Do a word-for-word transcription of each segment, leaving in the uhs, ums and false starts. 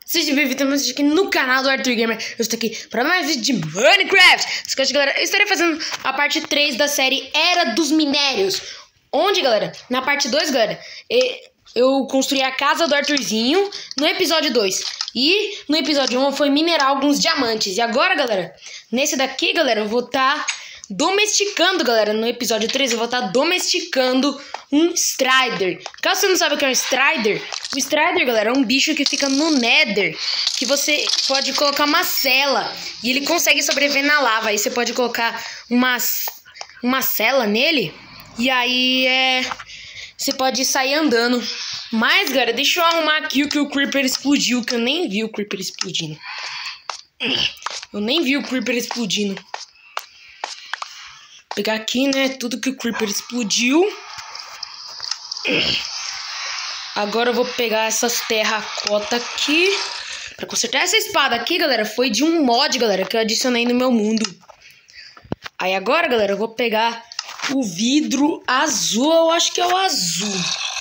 Seja bem-vindo aqui no canal do Arthur Gamer. Eu estou aqui para mais vídeo de Minecraft. Escute, galera, eu estarei fazendo a parte três da série Era dos Minérios. Onde, galera? Na parte dois, galera, eu construí a casa do Arthurzinho no episódio dois. E no episódio um foi minerar alguns diamantes. E agora, galera, nesse daqui, galera, eu vou estar tá domesticando, galera. No episódio três eu vou estar tá domesticando um Strider. Caso você não saiba o que é um Strider, o Strider, galera, é um bicho que fica no Nether, que você pode colocar uma cela e ele consegue sobreviver na lava. Aí você pode colocar uma, uma cela nele e aí é... você pode sair andando. Mas, galera, deixa eu arrumar aqui o que o Creeper explodiu, que eu nem vi o Creeper explodindo. Eu nem vi o Creeper explodindo. Vou pegar aqui, né, tudo que o Creeper explodiu. Agora eu vou pegar essas terracotas aqui pra consertar. Essa espada aqui, galera, foi de um mod, galera, que eu adicionei no meu mundo. Aí agora, galera, eu vou pegar o vidro azul. Eu acho que é o azul.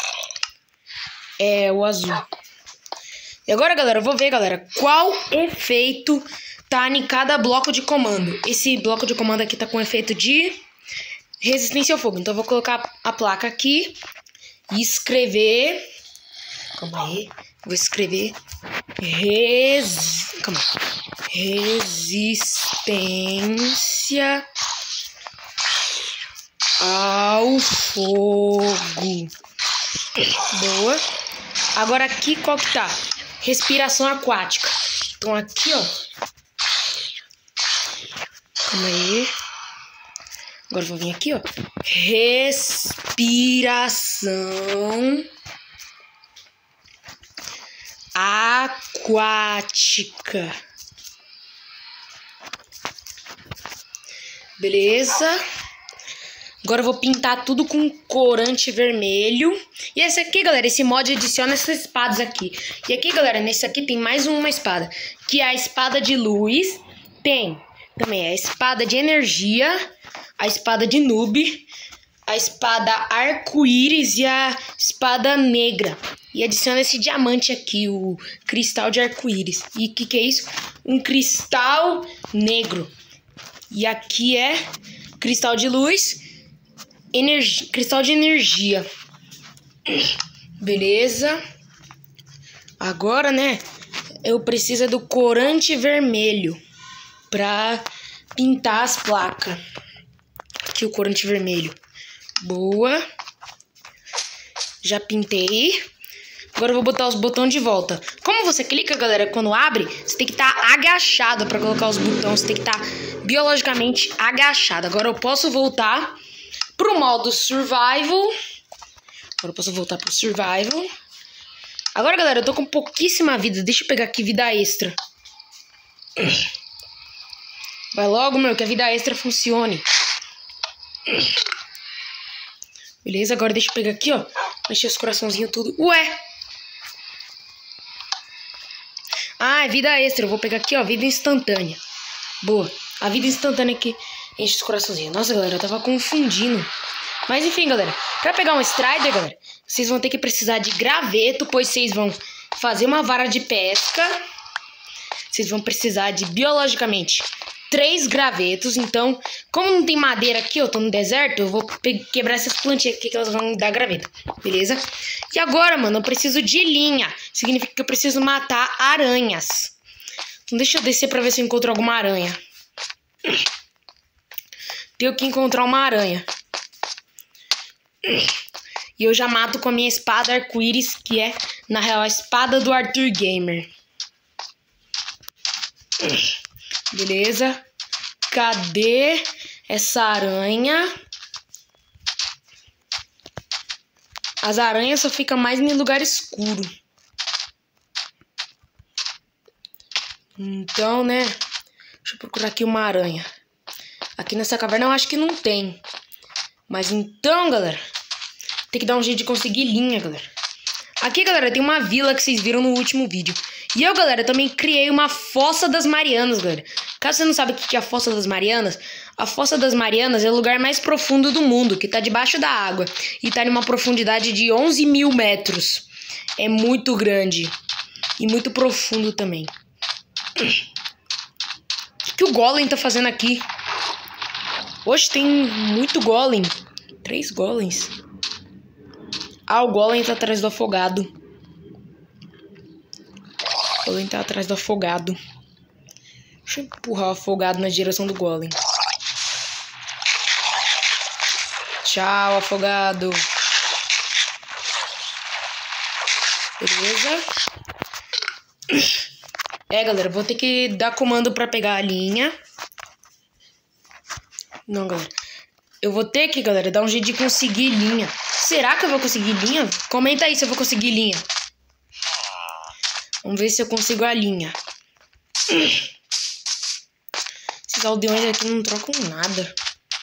É, o azul. E agora, galera, eu vou ver, galera, qual efeito tá em cada bloco de comando. Esse bloco de comando aqui tá com efeito de resistência ao fogo. Então eu vou colocar a placa aqui e escrever... Calma aí. Vou escrever... Res... Calma aí. Resistência ao fogo. Boa. Agora aqui qual que tá? Respiração aquática. Então aqui, ó. Calma aí. Agora eu vou vir aqui, ó. Respiração aquática. Beleza. Agora eu vou pintar tudo com corante vermelho. E esse aqui, galera, esse mod adiciona essas espadas aqui. E aqui, galera, nesse aqui tem mais uma espada, que é a espada de luz. Tem também a espada de energia, a espada de noob, a espada arco-íris e a espada negra. E adiciona esse diamante aqui, o cristal de arco-íris. E o que, que é isso? Um cristal negro. E aqui é cristal de luz, energia, cristal de energia. Beleza. Agora, né, eu preciso do corante vermelho pra pintar as placas. Aqui o corante vermelho. Boa. Já pintei. Agora eu vou botar os botões de volta. Como você clica, galera, quando abre, você tem que estar tá agachado para colocar os botões. Você tem que estar tá biologicamente agachado. Agora eu posso voltar pro modo survival. Agora eu posso voltar pro survival. Agora, galera, eu tô com pouquíssima vida. Deixa eu pegar aqui vida extra. Vai logo, meu, que a vida extra funcione. Beleza, agora deixa eu pegar aqui, ó. Mexer os coraçãozinhos tudo. Ué! Ah, é vida extra. Eu vou pegar aqui, ó, vida instantânea. Boa. A vida instantânea aqui enche os coraçãozinhos. Nossa, galera, eu tava confundindo. Mas enfim, galera, pra pegar um Strider, galera, vocês vão ter que precisar de graveto, pois vocês vão fazer uma vara de pesca. Vocês vão precisar de, biologicamente, três gravetos. Então, como não tem madeira aqui, eu tô no deserto, eu vou quebrar essas plantinhas aqui que elas vão dar graveto, beleza? E agora, mano, eu preciso de linha. Significa que eu preciso matar aranhas. Então deixa eu descer pra ver se eu encontro alguma aranha. Tenho que encontrar uma aranha. E eu já mato com a minha espada arco-íris, que é, na real, a espada do Arthur Gamer. Beleza. Cadê essa aranha? As aranhas só ficam mais em lugar escuro. Então, né? Deixa eu procurar aqui uma aranha. Aqui nessa caverna eu acho que não tem. Mas então, galera, tem que dar um jeito de conseguir linha, galera. Aqui, galera, tem uma vila que vocês viram no último vídeo. E eu, galera, também criei uma Fossa das Marianas, galera. Caso você não saiba o que é a Fossa das Marianas, a Fossa das Marianas é o lugar mais profundo do mundo, que tá debaixo da água. E tá em uma profundidade de onze mil metros. É muito grande. E muito profundo também. O que, que o Golem tá fazendo aqui? Hoje tem muito Golem. Três Golems. Ah, o Golem tá atrás do afogado. O Golem tá atrás do afogado. Deixa eu empurrar o afogado na direção do Golem. Tchau, afogado. Beleza. É, galera, vou ter que dar comando pra pegar a linha. Não, galera. Eu vou ter que, galera, dar um jeito de conseguir linha. Será que eu vou conseguir linha? Comenta aí se eu vou conseguir linha. Vamos ver se eu consigo a linha. Esses aldeões aqui não trocam nada.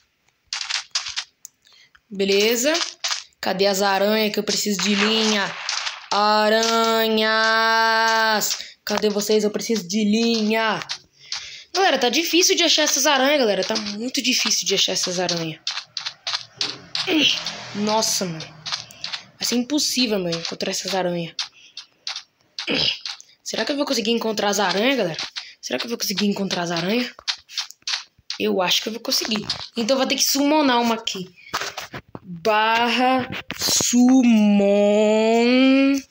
Beleza. Cadê as aranhas que eu preciso de linha? Aranhas! Cadê vocês? Eu preciso de linha. Galera, tá difícil de achar essas aranhas, galera. Tá muito difícil de achar essas aranhas. Nossa, mano. Vai ser impossível, mano, encontrar essas aranhas. Será que eu vou conseguir encontrar as aranhas, galera? Será que eu vou conseguir encontrar as aranhas? Eu acho que eu vou conseguir. Então eu vou ter que summonar uma aqui. Barra summon.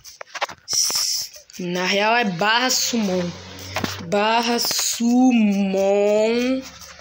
Na real é barra summon. Barra summon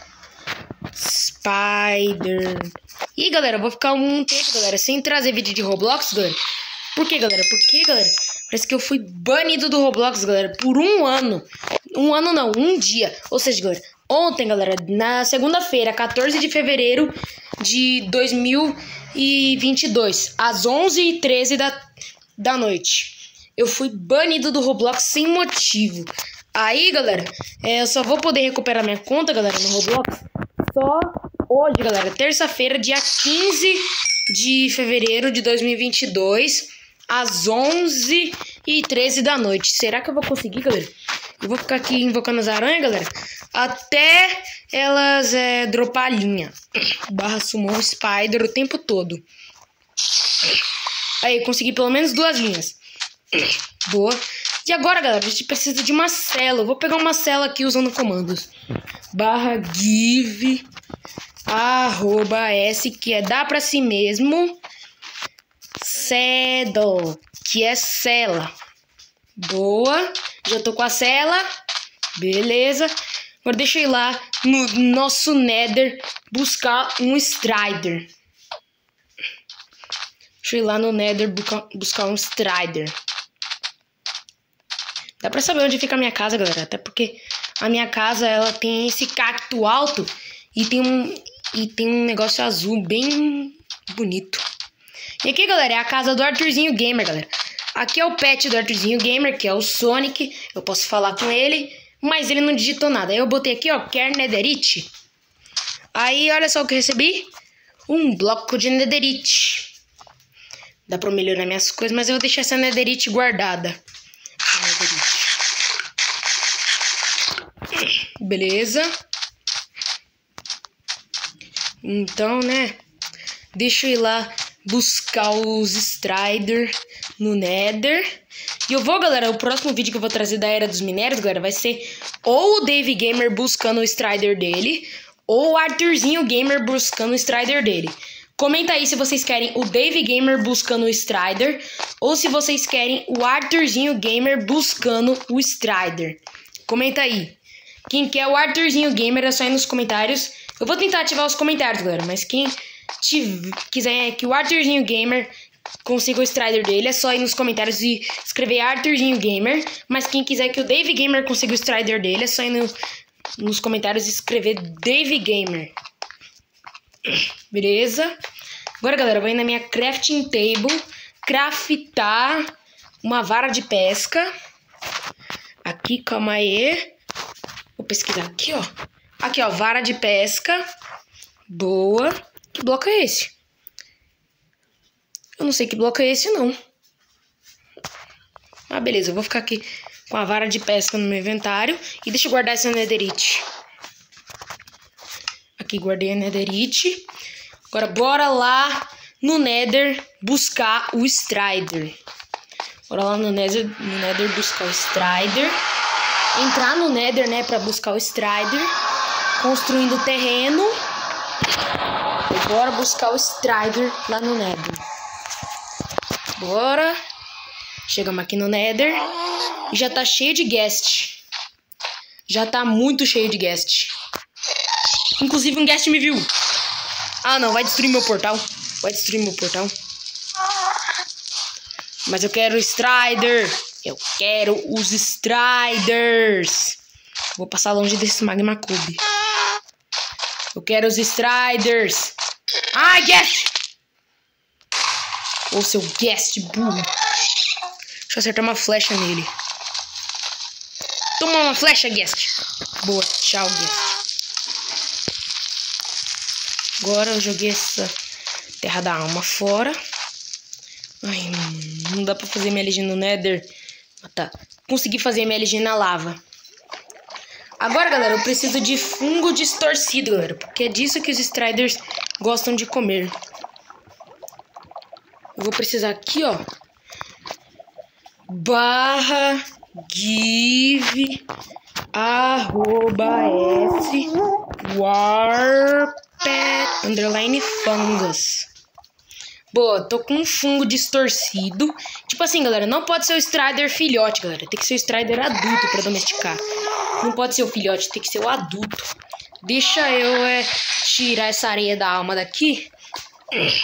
spider. E galera, eu vou ficar um tempo, galera, sem trazer vídeo de Roblox, galera. Por que, galera? Porque, galera, parece que eu fui banido do Roblox, galera, por um ano. Um ano não, um dia. Ou seja, galera, ontem, galera, na segunda-feira, quatorze de fevereiro de dois mil e vinte e dois, às onze e treze da, da noite, eu fui banido do Roblox sem motivo. Aí, galera, é, eu só vou poder recuperar minha conta, galera, no Roblox só hoje, galera, terça-feira, dia quinze de fevereiro de dois mil e vinte e dois, às onze e treze da noite. Será que eu vou conseguir, galera? Eu vou ficar aqui invocando as aranhas, galera, até elas é, dropar a linha. Barra summon spider o tempo todo. Aí, consegui pelo menos duas linhas. Boa. E agora, galera, a gente precisa de uma cela. Eu vou pegar uma cela aqui usando comandos. Barra give arroba s, que é dar pra si mesmo. Saddle, que é cela. Boa. Já tô com a cela. Beleza. Agora deixa eu ir lá no nosso Nether buscar um Strider. Deixa eu ir lá no Nether buscar um Strider. Dá pra saber onde fica a minha casa, galera. Até porque a minha casa, ela tem esse cacto alto e tem um, e tem um negócio azul bem bonito. E aqui, galera, é a casa do Arthurzinho Gamer, galera. Aqui é o pet do Arthurzinho Gamer, que é o Sonic. Eu posso falar com ele, mas ele não digitou nada. Aí eu botei aqui, ó, quer netherite. Aí, olha só o que eu recebi. Um bloco de netherite. Dá pra melhorar minhas coisas, mas eu vou deixar essa netherite guardada. Essa netherite. Beleza. Então, né, deixa eu ir lá buscar os Strider no Nether. E eu vou, galera, o próximo vídeo que eu vou trazer da Era dos Minérios, galera, vai ser ou o Dave Gamer buscando o Strider dele, ou o Arthurzinho Gamer buscando o Strider dele. Comenta aí se vocês querem o Dave Gamer buscando o Strider, ou se vocês querem o Arthurzinho Gamer buscando o Strider. Comenta aí. Quem quer o Arthurzinho Gamer é só ir nos comentários. Eu vou tentar ativar os comentários, galera, mas quem tiver, quiser que o Arthurzinho Gamer consiga o Strider dele, é só ir nos comentários e escrever Arthurzinho Gamer. Mas quem quiser que o Dave Gamer consiga o Strider dele, é só ir no, nos comentários e escrever Dave Gamer. Beleza? Agora, galera, eu vou ir na minha crafting table craftar uma vara de pesca. Aqui, calma aí. Vou pesquisar aqui, ó. Aqui, ó, vara de pesca. Boa. Que bloco é esse? Eu não sei que bloco é esse, não. Ah, beleza. Eu vou ficar aqui com a vara de pesca no meu inventário. E deixa eu guardar essa netherite. Aqui, guardei a netherite. Agora, bora lá no Nether buscar o Strider. Bora lá no Nether, no Nether buscar o Strider. Entrar no Nether, né, pra buscar o Strider. Construindo o terreno. E bora buscar o Strider lá no Nether. Bora. Chegamos aqui no Nether. E já tá cheio de guest. Já tá muito cheio de guest. Inclusive um guest me viu. Ah, não, vai destruir meu portal. Vai destruir meu portal. Mas eu quero o Strider. Eu quero os Striders. Vou passar longe desse Magma Cube. Eu quero os Striders. Ai, guest! Ô, seu guest burro. Deixa eu acertar uma flecha nele. Toma uma flecha, guest. Boa, tchau, guest. Agora eu joguei essa terra da alma fora. Ai, não dá pra fazer M L G no Nether. Ah, tá. Consegui fazer M L G na lava. Agora, galera, eu preciso de fungo distorcido, galera. Porque é disso que os Striders gostam de comer. Eu vou precisar aqui, ó. Barra give arroba s warped underline fungus. Boa, tô com um fungo distorcido. Tipo assim, galera, não pode ser o Strider filhote, galera. Tem que ser o Strider adulto pra domesticar. Não pode ser o filhote, tem que ser o adulto. Deixa eu é, tirar essa areia da alma daqui. Beleza,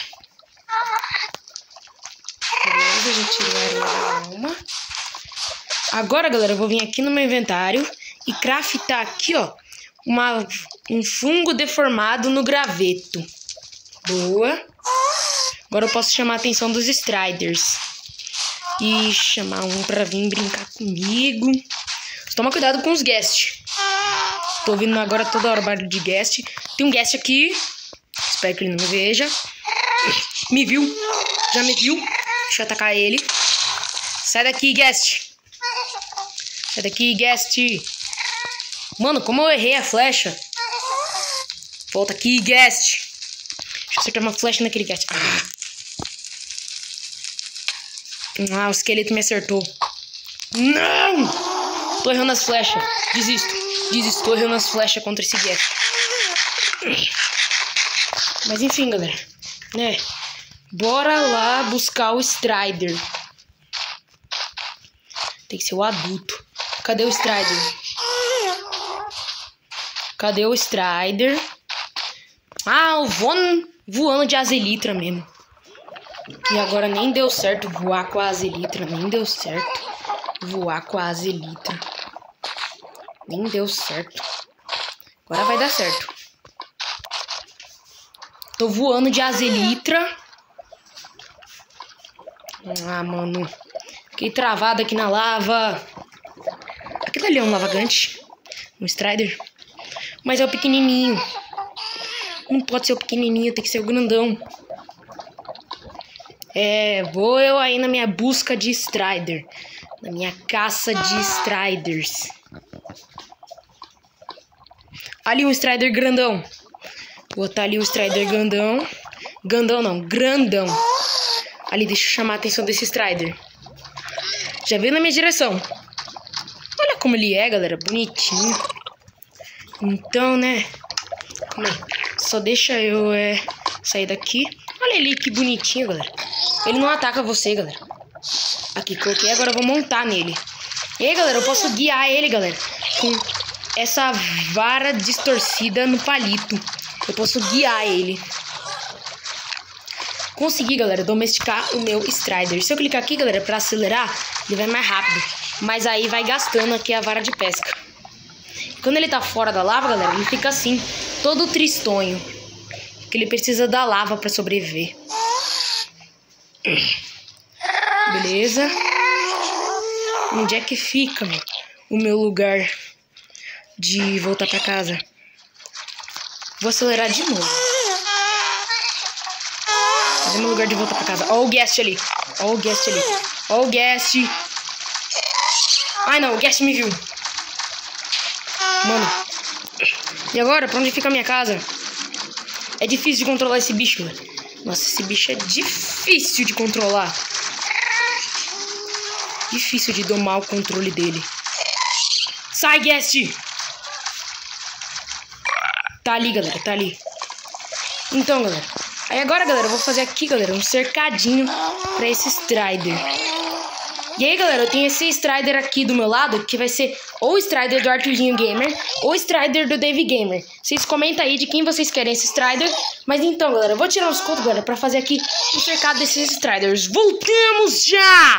já tirei a areia da alma. Agora, galera, eu vou vir aqui no meu inventário e craftar aqui, ó, uma, um fungo deformado no graveto. Boa. Agora eu posso chamar a atenção dos Striders. E chamar um pra vir brincar comigo. Toma cuidado com os guests. Tô ouvindo agora toda hora barulho de guest. Tem um guest aqui. Espero que ele não me veja. Me viu. Já me viu. Deixa eu atacar ele. Sai daqui, guest. Sai daqui, guest. Mano, como eu errei a flecha. Volta aqui, guest. Deixa eu acertar uma flecha naquele guest. Ah. Ah, o esqueleto me acertou. Não! Tô errando as flechas. Desisto. Desisto. Tô errando as flechas contra esse guest. Mas enfim, galera. Né? Bora lá buscar o Strider. Tem que ser o adulto. Cadê o Strider? Cadê o Strider? Ah, eu vou voando de Azelitra mesmo. E agora nem deu certo voar com a Azelitra. Nem deu certo voar com a Azelitra. Nem deu certo. Agora vai dar certo. Tô voando de Azelitra. Ah, mano. Fiquei travado aqui na lava. Aquilo ali é um lavagante. Um Strider. Mas é o pequenininho. Não pode ser o pequenininho, tem que ser o grandão. É, vou eu aí na minha busca de Strider. Na minha caça de Striders. Ali um Strider grandão. Vou botar ali o Strider grandão. Grandão não, grandão. Ali, deixa eu chamar a atenção desse Strider. Já veio na minha direção. Olha como ele é, galera, bonitinho. Então, né, calma aí. Só deixa eu é, sair daqui. Olha ali que bonitinho, galera. Ele não ataca você, galera. Aqui, coloquei. Agora eu vou montar nele. E aí, galera, eu posso guiar ele, galera, com essa vara distorcida no palito. Eu posso guiar ele. Consegui, galera, domesticar o meu Strider. Se eu clicar aqui, galera, pra acelerar, ele vai mais rápido. Mas aí vai gastando aqui a vara de pesca. Quando ele tá fora da lava, galera, ele fica assim, todo tristonho. Porque ele precisa da lava pra sobreviver. Beleza. Onde é que fica, meu, o meu lugar de voltar pra casa? Vou acelerar de novo. Cadê meu lugar de voltar pra casa? Ó o guest ali. Ó o guest ali. Ó o guest. Ai, não. O guest me viu. Mano. E agora? Pra onde fica a minha casa? É difícil de controlar esse bicho, velho. Nossa, esse bicho é difícil de controlar. Difícil de domar o controle dele. Sai, Guest! Tá ali, galera, tá ali. Então, galera. Aí agora, galera, eu vou fazer aqui, galera, um cercadinho pra esse Strider. E aí, galera, eu tenho esse Strider aqui do meu lado, que vai ser ou o Strider do Arthurzinho Gamer, ou o Strider do Dave Gamer. Vocês comentam aí de quem vocês querem esse Strider. Mas então, galera, eu vou tirar os contos, galera, pra fazer aqui o cercado desses Striders. Voltamos já!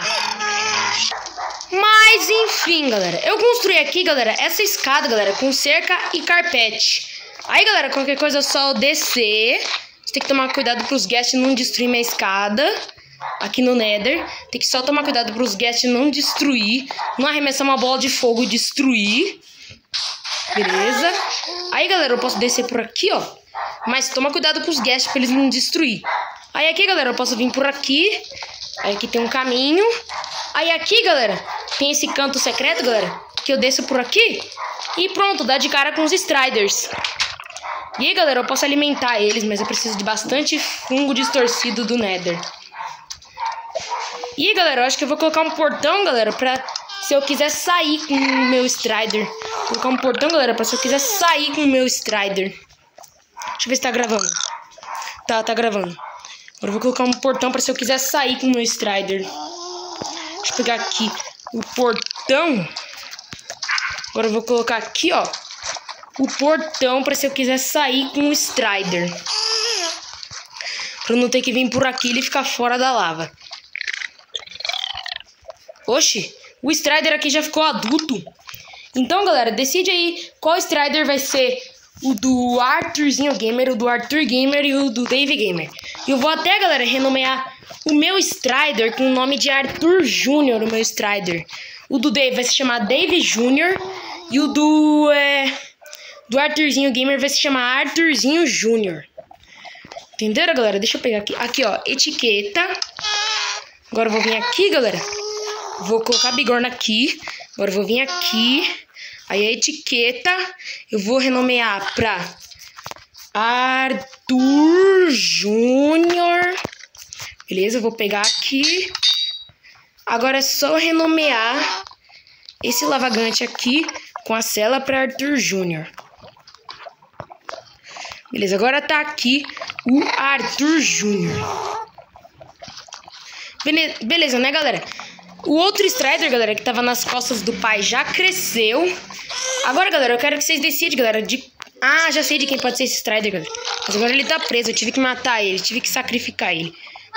Mas, enfim, galera, eu construí aqui, galera, essa escada, galera, com cerca e carpete. Aí, galera, qualquer coisa é só eu descer. Você tem que tomar cuidado pros guests não destruir minha escada. Aqui no Nether. Tem que só tomar cuidado pros guests não destruir. Não arremessar uma bola de fogo e destruir. Beleza. Aí, galera, eu posso descer por aqui, ó. Mas toma cuidado com os guests pra eles não destruir. Aí aqui, galera, eu posso vir por aqui. Aí aqui tem um caminho. Aí aqui, galera, tem esse canto secreto, galera, que eu desço por aqui. E pronto, dá de cara com os Striders. E aí, galera, eu posso alimentar eles, mas eu preciso de bastante fungo distorcido do Nether. E aí, galera, eu acho que eu vou colocar um portão, galera, pra se eu quiser sair com o meu Strider. Vou colocar um portão, galera, pra se eu quiser sair com o meu Strider. Deixa eu ver se tá gravando. Tá, tá gravando. Agora eu vou colocar um portão pra se eu quiser sair com o meu Strider. Deixa eu pegar aqui o portão. Agora eu vou colocar aqui, ó, o portão pra se eu quiser sair com o Strider. Pra eu não ter que vir por aqui e ele ficar fora da lava. Oxi, o Strider aqui já ficou adulto. Então, galera, decide aí qual Strider vai ser o do Arthurzinho Gamer, o do Arthur Gamer e o do Dave Gamer. E eu vou até, galera, renomear o meu Strider com o nome de Arthur Júnior, o meu Strider. O do Dave vai se chamar Dave Júnior e o do, é, do Arthurzinho Gamer vai se chamar Arthurzinho Júnior. Entenderam, galera? Deixa eu pegar aqui. Aqui, ó, etiqueta. Agora eu vou vir aqui, galera. Vou colocar a bigorna aqui. Agora eu vou vir aqui. Aí a etiqueta eu vou renomear pra Arthur Júnior. Beleza, eu vou pegar aqui. Agora é só renomear esse lavagante aqui com a cela pra Arthur Júnior. Beleza, agora tá aqui o Arthur Júnior. Beleza, beleza, né, galera? O outro Strider, galera, que tava nas costas do pai já cresceu. Agora, galera, eu quero que vocês decidam, galera, de... Ah, já sei de quem pode ser esse Strider, galera. Mas agora ele tá preso, eu tive que matar ele, tive que sacrificar ele.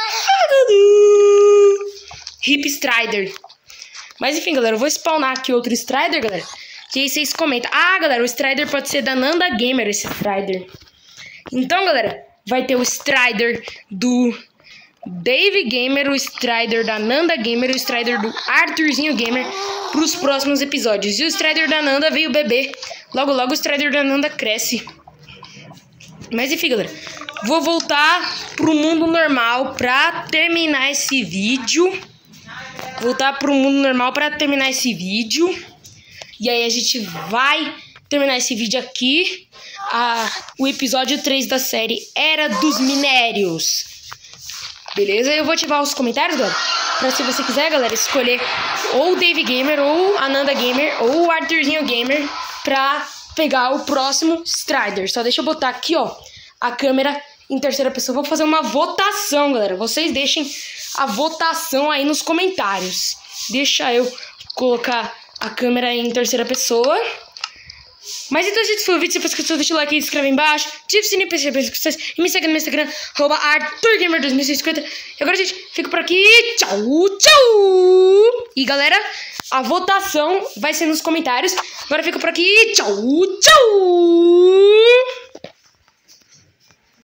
Hip Strider. Mas enfim, galera, eu vou spawnar aqui outro Strider, galera. E aí vocês comentam. Ah, galera, o Strider pode ser da Nanda Gamer, esse Strider. Então, galera, vai ter o Strider do Dave Gamer, o Strider da Nanda Gamer, o Strider do Arthurzinho Gamer pros próximos episódios. E o Strider da Nanda veio bebê. Logo, logo o Strider da Nanda cresce. Mas enfim, galera, vou voltar pro mundo normal pra terminar esse vídeo. Voltar pro mundo normal pra terminar esse vídeo. E aí a gente vai terminar esse vídeo aqui. Ah, o episódio três da série Era dos Minérios. Beleza? Eu vou ativar os comentários, galera, pra se você quiser, galera, escolher ou o Dave Gamer, ou a Nanda Gamer, ou o Arthurzinho Gamer pra pegar o próximo Strider. Só deixa eu botar aqui, ó, a câmera em terceira pessoa. Vou fazer uma votação, galera. Vocês deixem a votação aí nos comentários. Deixa eu colocar a câmera em terceira pessoa. Mas então, gente, se foi o vídeo, se você gostou, deixa o like e se inscreve aí embaixo. Ativa o sininho pra receber as notificações. E me segue no meu Instagram, arroba Arthur Gamer dois mil e cinquenta. E agora, gente, fico por aqui. Tchau, tchau! E, galera, a votação vai ser nos comentários. Agora fico por aqui. Tchau, tchau!